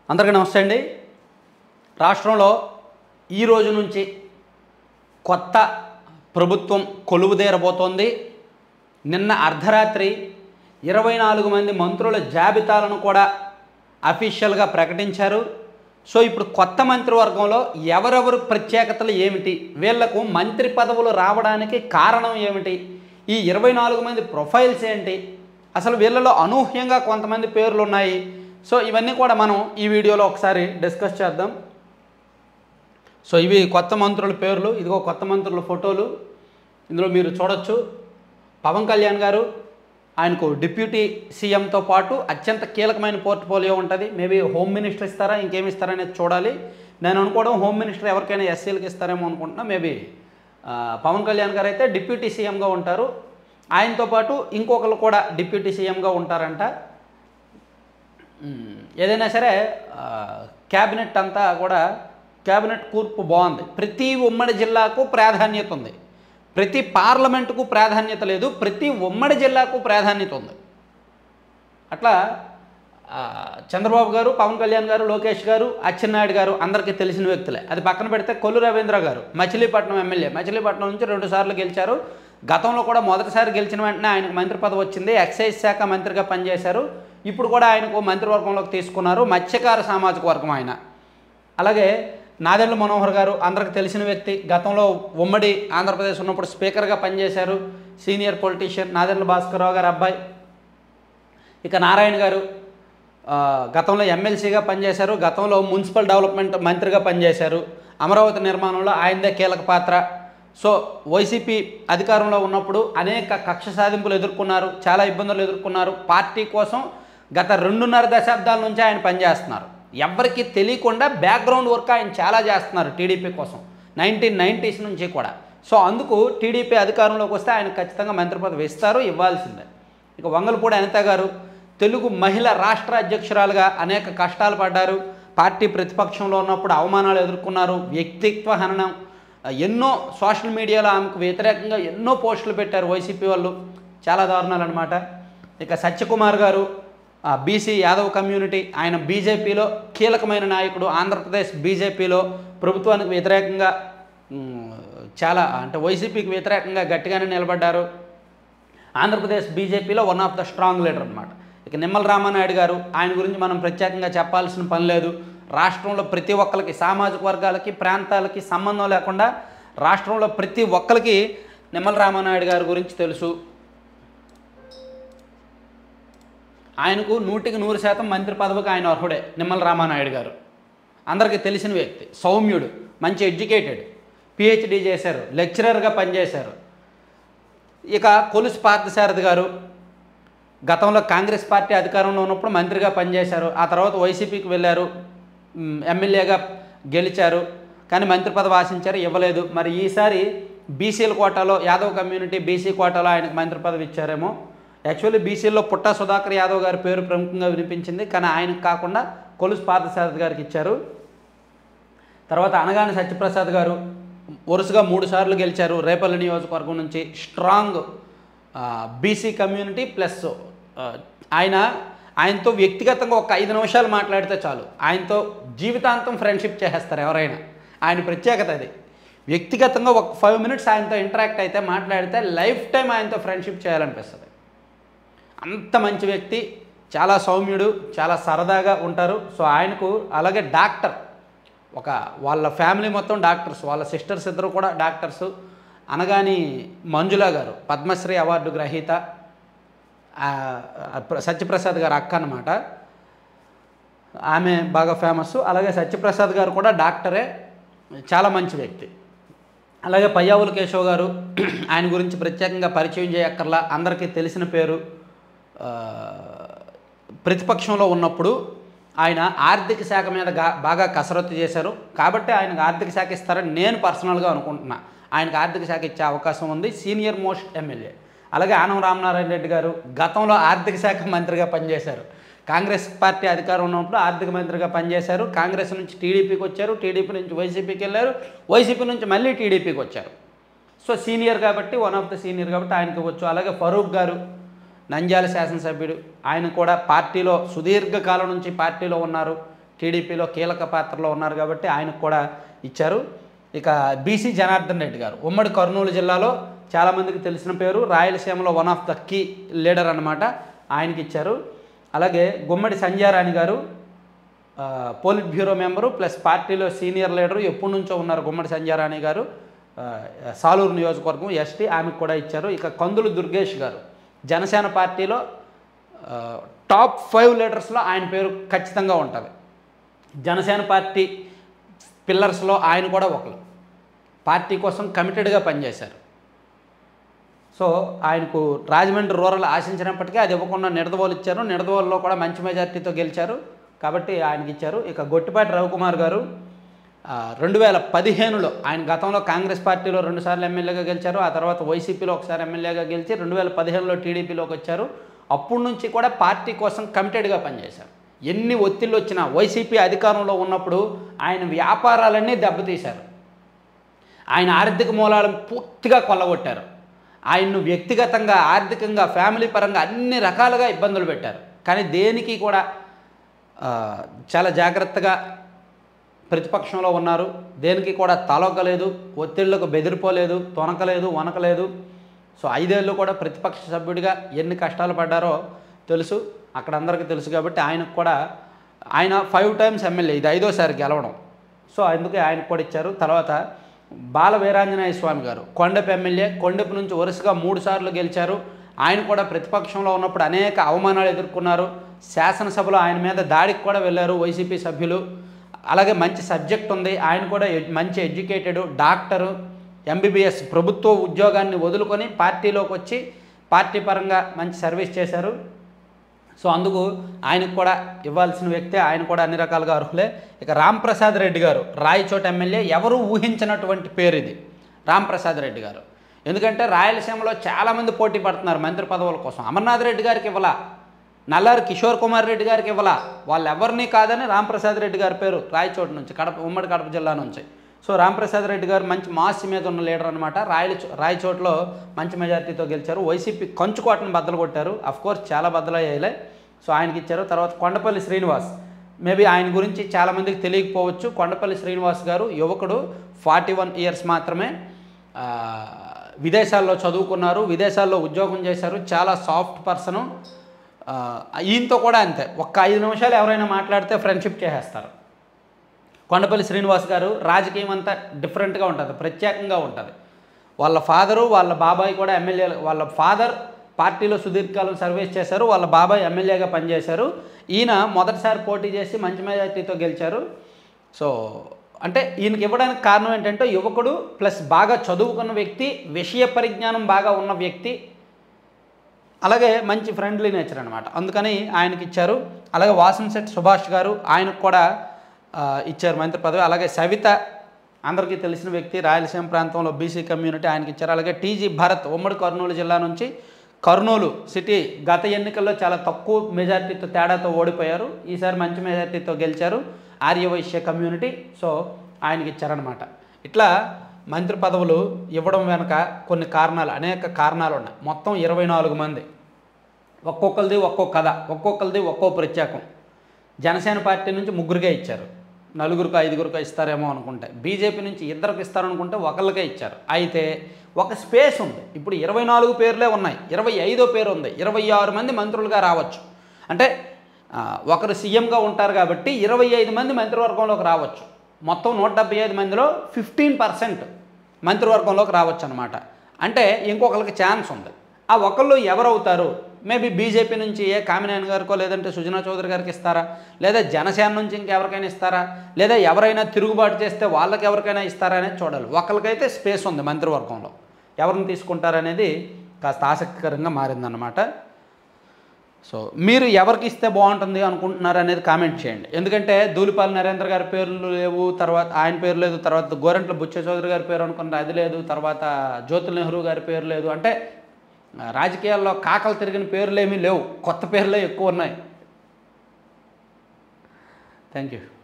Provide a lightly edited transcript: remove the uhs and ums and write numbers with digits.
అందరికీ నమస్తే అండి. రాష్ట్రంలో ఈ రోజు నుంచి కొత్త ప్రభుత్వం కొలువుదేరబోతోంది. నిన్న అర్ధరాత్రి 24 మంది మంత్రుల జాబితాలను కూడా అఫీషియల్గా ప్రకటించారు. సో ఇప్పుడు కొత్త మంత్రివర్గంలో ఎవరెవరు ప్రత్యేకతలు ఏమిటి, వీళ్లకు మంత్రి పదవులు రావడానికి కారణం ఏమిటి, ఈ 24 మంది ప్రొఫైల్స్ ఏంటి, అసలు వీళ్ళలో అనూహ్యంగా కొంతమంది పేర్లు ఉన్నాయి. సో ఇవన్నీ కూడా మనం ఈ వీడియోలో ఒకసారి డిస్కస్ చేద్దాం. సో ఇవి కొత్త మంత్రుల పేర్లు, ఇదిగో కొత్త మంత్రుల ఫోటోలు. ఇందులో మీరు చూడొచ్చు పవన్ కళ్యాణ్ గారు, ఆయనకు డిప్యూటీ సీఎంతో పాటు అత్యంత కీలకమైన పోర్ట్ఫోలియో ఉంటుంది. మేబీ హోమ్ మినిస్టర్ ఇస్తారా ఇంకేమి ఇస్తారా అనేది చూడాలి. నేను అనుకోవడం హోమ్ మినిస్టర్ ఎవరికైనా ఎస్సీలకు ఇస్తారేమో అనుకుంటున్నా. మేబీ పవన్ కళ్యాణ్ గారు అయితే డిప్యూటీ సీఎంగా ఉంటారు. ఆయనతో పాటు ఇంకొకరు కూడా డిప్యూటీ సీఎంగా ఉంటారంట. ఏదైనా సరే క్యాబినెట్ అంతా కూడా క్యాబినెట్ కూర్పు బాగుంది. ప్రతి ఉమ్మడి జిల్లాకు ప్రాధాన్యత ఉంది, ప్రతి పార్లమెంటుకు ప్రాధాన్యత లేదు, ప్రతి ఉమ్మడి జిల్లాకు ప్రాధాన్యత ఉంది. అట్లా చంద్రబాబు గారు, పవన్ కళ్యాణ్ గారు, లోకేష్ గారు, అచ్చెన్నాయుడు గారు అందరికీ తెలిసిన వ్యక్తులే. అది పక్కన పెడితే కొల్లు రవీంద్ర గారు మచిలీపట్నం ఎమ్మెల్యే, మచిలీపట్నం నుంచి 2 సార్లు గెలిచారు. గతంలో కూడా మొదటిసారి గెలిచిన వెంటనే ఆయనకు మంత్రి పదవి వచ్చింది. ఎక్సైజ్ శాఖ మంత్రిగా పనిచేశారు. ఇప్పుడు కూడా ఆయనకు మంత్రివర్గంలోకి తీసుకున్నారు. మత్స్యకార సామాజిక వర్గం ఆయన. అలాగే నాదెండ్ల మనోహర్ గారు అందరికి తెలిసిన వ్యక్తి. గతంలో ఉమ్మడి ఆంధ్రప్రదేశ్ ఉన్నప్పుడు స్పీకర్గా పనిచేశారు. సీనియర్ పొలిటీషియన్ నాదెండ్ల భాస్కర్రావు గారు అబ్బాయి. ఇక నారాయణ గారు గతంలో ఎమ్మెల్సీగా పనిచేశారు. గతంలో మున్సిపల్ డెవలప్మెంట్ మంత్రిగా పనిచేశారు. అమరావతి నిర్మాణంలో ఆయనదే కీలక పాత్ర. సో వైసీపీ అధికారంలో ఉన్నప్పుడు అనేక కక్ష సాధింపులు ఎదుర్కొన్నారు, చాలా ఇబ్బందులు ఎదుర్కొన్నారు. పార్టీ కోసం గత 2.5 దశాబ్దాల నుంచి ఆయన పనిచేస్తున్నారు. ఎవరికి తెలియకుండా బ్యాక్గ్రౌండ్ వర్క్ ఆయన చాలా చేస్తున్నారు టీడీపీ కోసం 1990s నుంచి కూడా. సో అందుకు టీడీపీ అధికారంలోకి వస్తే ఆయన ఖచ్చితంగా మంత్రి పదవి ఇస్తారు, ఇవ్వాల్సిందే. ఇక వంగలపూడి అనిత గారు తెలుగు మహిళ రాష్ట్ర అధ్యక్షురాలుగా అనేక కష్టాలు పడ్డారు. పార్టీ ప్రతిపక్షంలో ఉన్నప్పుడు అవమానాలు ఎదుర్కొన్నారు, వ్యక్తిత్వ హననం, ఎన్నో సోషల్ మీడియాలో ఆమెకు వ్యతిరేకంగా ఎన్నో పోస్టులు పెట్టారు వైసీపీ వాళ్ళు, చాలా దారుణాలు అనమాట. ఇక సత్యకుమార్ గారు బీసీ యాదవ్ కమ్యూనిటీ, ఆయన బీజేపీలో కీలకమైన నాయకుడు. ఆంధ్రప్రదేశ్ బీజేపీలో ప్రభుత్వానికి వ్యతిరేకంగా చాలా అంటే వైసీపీకి వ్యతిరేకంగా గట్టిగానే నిలబడ్డారు. ఆంధ్రప్రదేశ్ బీజేపీలో one of the strong leader అనమాట. ఇక నిమ్మల రామానాయుడు గారు, ఆయన గురించి మనం ప్రత్యేకంగా చెప్పాల్సిన పని లేదు. రాష్ట్రంలో ప్రతి ఒక్కరికి, సామాజిక వర్గాలకి, ప్రాంతాలకి సంబంధం లేకుండా రాష్ట్రంలో ప్రతి ఒక్కరికి నిమ్మల రామానాయుడు గారి గురించి తెలుసు. ఆయనకు 100% మంత్రి పదవికి ఆయన అర్హుడే. నిమ్మల రామానాయుడు గారు అందరికీ తెలిసిన వ్యక్తి, సౌమ్యుడు, మంచి ఎడ్యుకేటెడ్, పిహెచ్డి చేశారు, లెక్చరర్గా పనిచేశారు. ఇక కొలుసు పార్థసారథి గారు గతంలో కాంగ్రెస్ పార్టీ అధికారంలో ఉన్నప్పుడు మంత్రిగా పనిచేశారు. ఆ తర్వాత వైసీపీకి వెళ్ళారు, ఎమ్మెల్యేగా గెలిచారు, కానీ మంత్రి పదవి ఆశించారు, ఇవ్వలేదు. మరి ఈసారి బీసీల కోటాలో, యాదవ్ కమ్యూనిటీ బీసీ కోటాలో ఆయనకు మంత్రి పదవి ఇచ్చారేమో. యాక్చువల్లీ బీసీలో పుట్టా సుధాకర్ యాదవ్ గారి పేరు ప్రముఖంగా వినిపించింది, కానీ ఆయనకు కాకుండా కొలుసు పార్థసారథి గారికి ఇచ్చారు. తర్వాత అనగాని సత్యప్రసాద్ గారు వరుసగా 3 సార్లు గెలిచారు రేపల్లి నియోజకవర్గం నుంచి. స్ట్రాంగ్ బీసీ కమ్యూనిటీ ప్లస్ ఆయనతో వ్యక్తిగతంగా ఒక 5 నిమిషాలు మాట్లాడితే చాలు, ఆయనతో జీవితాంతం ఫ్రెండ్షిప్ చేసేస్తారు ఎవరైనా. ఆయన ప్రత్యేకత అది. వ్యక్తిగతంగా ఒక 5 మినిట్స్ ఆయనతో ఇంటరాక్ట్ అయితే, మాట్లాడితే లైఫ్ టైం ఆయనతో ఫ్రెండ్షిప్ చేయాలనిపిస్తుంది. అంత మంచి వ్యక్తి, చాలా సౌమ్యుడు, చాలా సరదాగా ఉంటారు. సో ఆయనకు, అలాగే డాక్టర్, వాళ్ళ ఫ్యామిలీ మొత్తం డాక్టర్స్, వాళ్ళ సిస్టర్స్ ఇద్దరు కూడా డాక్టర్స్. అనగాని మంజుల గారు పద్మశ్రీ అవార్డు గ్రహీత, సత్యప్రసాద్ గారు అక్క అన్నమాట, ఆమె బాగా ఫేమస్. అలాగే సత్యప్రసాద్ గారు కూడా డాక్టరే, చాలా మంచి వ్యక్తి. అలాగే పయ్యావుల కేశవ్ గారు, ఆయన గురించి ప్రత్యేకంగా పరిచయం చేయక్కర్లా, అందరికీ తెలిసిన పేరు. ప్రతిపక్షంలో ఉన్నప్పుడు ఆయన ఆర్థిక శాఖ మీద బాగా కసరత్తు చేశారు, కాబట్టి ఆయనకు ఆర్థిక శాఖ ఇస్తారని నేను పర్సనల్గా అనుకుంటున్నా. ఆయనకు ఆర్థిక శాఖ ఇచ్చే అవకాశం ఉంది, సీనియర్ మోస్ట్ ఎమ్మెల్యే. అలాగే ఆనం రామనారాయణ రెడ్డి గారు గతంలో ఆర్థిక శాఖ మంత్రిగా పనిచేశారు. కాంగ్రెస్ పార్టీ అధికారం ఉన్నప్పుడు ఆర్థిక మంత్రిగా పనిచేశారు. కాంగ్రెస్ నుంచి టీడీపీకి వచ్చారు, టీడీపీ నుంచి వైసీపీకి వెళ్ళారు, వైసీపీ నుంచి మళ్ళీ టీడీపీకి వచ్చారు. సో సీనియర్ కాబట్టి, వన్ ఆఫ్ ద సీనియర్ కాబట్టి ఆయనకు వచ్చు. అలాగే ఫరూక్ గారు నంద్యాల శాసనసభ్యుడు, ఆయన కూడా పార్టీలో సుదీర్ఘకాలం నుంచి పార్టీలో ఉన్నారు, టీడీపీలో కీలక పాత్రలో ఉన్నారు కాబట్టి ఆయనకు కూడా ఇచ్చారు. ఇక బీసీ జనార్దన్ రెడ్డి గారు ఉమ్మడి కర్నూలు జిల్లాలో చాలామందికి తెలిసిన పేరు, రాయలసీమలో one of the key leader అనమాట, ఆయనకి ఇచ్చారు. అలాగే గుమ్మడి సంధ్యారాణి గారు పోలిట్ బ్యూరో మెంబరు ప్లస్ పార్టీలో సీనియర్ లీడరు, ఎప్పటి నుంచో ఉన్నారు గుమ్మడి సంధ్యారాణి గారు, సాలూరు నియోజకవర్గం ఎస్టీ, ఆమెకు కూడా ఇచ్చారు. ఇక కందులు దుర్గేష్ గారు జనసేన పార్టీలో టాప్ 5 లీడర్స్లో ఆయన పేరు ఖచ్చితంగా ఉంటుంది. జనసేన పార్టీ పిల్లర్స్లో ఆయన కూడా ఒకరు, పార్టీ కోసం కమిటెడ్గా పనిచేశారు. సో ఆయనకు రాజమండ్రి రూరల్ ఆశించినప్పటికీ అది ఇవ్వకుండా నిడదవోలు ఇచ్చారు, నిడదవోలులో కూడా మంచి మెజార్టీతో గెలిచారు కాబట్టి ఆయనకి ఇచ్చారు. ఇక గొట్టిపాటి రవికుమార్ గారు 2015లో ఆయన గతంలో కాంగ్రెస్ పార్టీలో 2 సార్లు ఎమ్మెల్యేగా గెలిచారు, ఆ తర్వాత వైసీపీలో ఒకసారి ఎమ్మెల్యేగా గెలిచి 2015లో టీడీపీలోకి వచ్చారు. అప్పటి నుంచి కూడా పార్టీ కోసం కమిటెడ్గా పనిచేశారు. ఎన్ని ఒత్తిళ్ళు వచ్చినా వైసీపీ అధికారంలో ఉన్నప్పుడు ఆయన వ్యాపారాలన్నీ దెబ్బతీశారు, ఆయన ఆర్థిక మూలాలను పూర్తిగా కొల్లగొట్టారు, ఆయన్ను వ్యక్తిగతంగా ఆర్థికంగా ఫ్యామిలీ పరంగా అన్ని రకాలుగా ఇబ్బందులు పెట్టారు. కానీ దేనికి కూడా చాలా జాగ్రత్తగా ప్రతిపక్షంలో ఉన్నారు, దేనికి కూడా తలొగ్గలేదు, ఒత్తిళ్లకు బెదిరిపోలేదు, తొనకలేదు, వనకలేదు. సో 5 ఏళ్ళు కూడా ప్రతిపక్ష సభ్యుడిగా ఎన్ని కష్టాలు పడ్డారో తెలుసు, అక్కడ అందరికీ తెలుసు. కాబట్టి ఆయనకు కూడా ఆయన 5 టైమ్స్ ఎమ్మెల్యే, ఇది 5వ సారి గెలవడం. సో అందుకే ఆయనకు కూడా ఇచ్చారు. తర్వాత బాల వీరాంజనేయ స్వామి గారు కొండపు ఎమ్మెల్యే, కొండపు నుంచి వరుసగా 3 సార్లు గెలిచారు. ఆయన కూడా ప్రతిపక్షంలో ఉన్నప్పుడు అనేక అవమానాలు ఎదుర్కొన్నారు, శాసనసభలో ఆయన మీద దాడికి కూడా వెళ్ళారు వైసీపీ సభ్యులు. అలాగే మంచి సబ్జెక్ట్ ఉంది, ఆయన కూడా మంచి ఎడ్యుకేటెడ్ డాక్టరు, ఎంబీబీఎస్ ప్రభుత్వ ఉద్యోగాన్ని వదులుకొని పార్టీలోకి వచ్చి పార్టీ పరంగా మంచి సర్వీస్ చేశారు. సో అందుకు ఆయనకు కూడా ఇవ్వాల్సిన వ్యక్తే, ఆయన కూడా అన్ని రకాలుగా అర్హులే. ఇక రాంప్రసాద్ రెడ్డి గారు రాయచోట ఎమ్మెల్యే, ఎవరు ఊహించినటువంటి పేరు ఇది రాంప్రసాద్ రెడ్డి గారు. ఎందుకంటే రాయలసీమలో చాలామంది పోటీ పడుతున్నారు మంత్రి పదవుల కోసం. అమర్నాథ్ రెడ్డి గారికి ఇవ్వాల, నల్లారి కిషోర్ కుమార్ రెడ్డి గారికి ఇవ్వాల, వాళ్ళు ఎవరిని కాదని రాంప్రసాద్ రెడ్డి గారి పేరు రాయచోట నుంచి, ఉమ్మడి కడప జిల్లా నుంచి. సో రాంప్రసాద్ రెడ్డి గారు మంచి మాస్ మీద ఉన్న లీడర్ అనమాట. రాయచోటలో మంచి మెజార్టీతో గెలిచారు. వైసీపీ కంచుకోటను బద్దలు కొట్టారు, అఫ్కోర్స్ చాలా బద్దలయ్యాయిలే. సో ఆయనకి ఇచ్చారు. తర్వాత కొండపల్లి శ్రీనివాస్, మేబీ ఆయన గురించి చాలామందికి తెలియకపోవచ్చు. కొండపల్లి శ్రీనివాస్ గారు యువకుడు, 41 ఇయర్స్ మాత్రమే, విదేశాల్లో చదువుకున్నారు, విదేశాల్లో ఉద్యోగం చేశారు, చాలా సాఫ్ట్ పర్సను. ఈయనతో కూడా అంతే, ఒక్క 5 నిమిషాలు ఎవరైనా మాట్లాడితే ఫ్రెండ్షిప్ చేసేస్తారు. కొండపల్లి శ్రీనివాస్ గారు రాజకీయం అంతా డిఫరెంట్గా ఉంటుంది, ప్రత్యేకంగా ఉంటుంది. వాళ్ళ ఫాదరు వాళ్ళ బాబాయ్ కూడా ఎమ్మెల్యే, వాళ్ళ ఫాదర్ పార్టీలో సుదీర్ఘకాలం సర్వీస్ చేశారు, వాళ్ళ బాబాయ్ ఎమ్మెల్యేగా పనిచేశారు. ఈయన మొదటిసారి పోటీ చేసి మంచి మెజార్టీతో గెలిచారు. సో అంటే ఈయనకి ఇవ్వడానికి కారణం ఏంటంటే యువకుడు ప్లస్ బాగా చదువుకున్న వ్యక్తి, విషయ పరిజ్ఞానం బాగా ఉన్న వ్యక్తి, అలాగే మంచి ఫ్రెండ్లీ నేచర్ అనమాట, అందుకని ఆయనకి ఇచ్చారు. అలాగే వాసంశెట్టి సుభాష్ గారు, ఆయనకు కూడా ఇచ్చారు మంత్రి పదవి. అలాగే సవిత అందరికీ తెలిసిన వ్యక్తి, రాయలసీమ ప్రాంతంలో బీసీ కమ్యూనిటీ, ఆయనకి ఇచ్చారు. అలాగే టీజీ భరత్ ఉమ్మడి కర్నూలు జిల్లా నుంచి, కర్నూలు సిటీ గత ఎన్నికల్లో చాలా తక్కువ మెజార్టీతో తేడాతో ఓడిపోయారు, ఈసారి మంచి మెజార్టీతో గెలిచారు, ఆర్యవైశ్య కమ్యూనిటీ. సో ఆయనకి ఇచ్చారనమాట. ఇట్లా మంత్రి పదవులు ఇవ్వడం వెనక కొన్ని కారణాలు, అనేక కారణాలు ఉన్నాయి. మొత్తం 24 మంది, ఒక్కొక్కరిది ఒక్కో కథ, ఒక్కొక్కరిది ఒక్కో ప్రత్యేకం. జనసేన పార్టీ నుంచి 3కే ఇచ్చారు, 4 5 ఇస్తారేమో అనుకుంటే. బీజేపీ నుంచి 2కి ఇస్తారనుకుంటే 1కే ఇచ్చారు. అయితే ఒక స్పేస్ ఉంది, ఇప్పుడు 24 పేర్లే ఉన్నాయి, 25వ పేరు ఉంది, 26 మంది మంత్రులుగా రావచ్చు. అంటే ఒకరు సీఎంగా ఉంటారు కాబట్టి 25 మంది మంత్రివర్గంలోకి రావచ్చు. మొత్తం 175 మందిలో 15% మంత్రివర్గంలోకి రావచ్చు అనమాట. అంటే ఇంకొకరికి ఛాన్స్ ఉంది. ఆ ఒకళ్ళు ఎవరవుతారు? మేబీ బీజేపీ నుంచి కామినేని గారికో లేదంటే సుజనా చౌదరి గారికి ఇస్తారా, లేదా జనసేన నుంచి ఇంకెవరికైనా ఇస్తారా, లేదా ఎవరైనా తిరుగుబాటు చేస్తే వాళ్ళకి ఎవరికైనా ఇస్తారా అనేది చూడాలి. ఒకరికైతే స్పేస్ ఉంది మంత్రివర్గంలో, ఎవరిని తీసుకుంటారనేది కాస్త ఆసక్తికరంగా మారిందన్నమాట. సో మీరు ఎవరికి ఇస్తే బాగుంటుంది అనుకుంటున్నారు అనేది కామెంట్ చేయండి. ఎందుకంటే ధూళిపాల నరేంద్ర గారి పేర్లు లేవు, తర్వాత ఆయన పేరు లేదు, తర్వాత గోరంట్ల బుచ్చ చౌదరి గారి పేరు అనుకున్నారు అది లేదు, తర్వాత జ్యోతుల నెహ్రూ గారి పేరు లేదు. అంటే రాజకీయాల్లో కాకలు తిరిగిన పేర్లు ఏమీ లేవు, కొత్త పేర్లే ఎక్కువ ఉన్నాయి. Thank you.